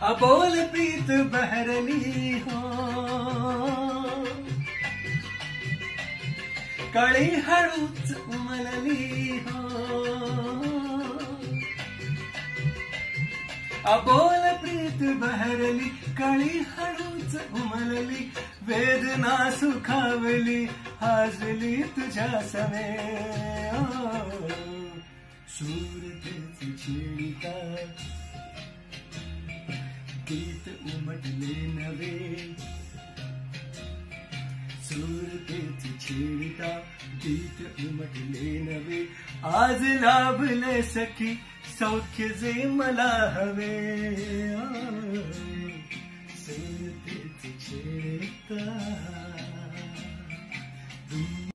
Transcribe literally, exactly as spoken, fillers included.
अबोल प्रीत बहरली हो, कळी हळूच उमलली हो. अबोल प्रीत बहरली, कळी हळूच उमलली, वेदना सुखावली, हाजली तुझ्या सवे. सूरतेच छेडिता गीत उमटले नवे, सूरतेच छेडिता गीत उमटले नवे. आज लाभले सखी सौख्य जे मला हवे. सूरतेच छेडिता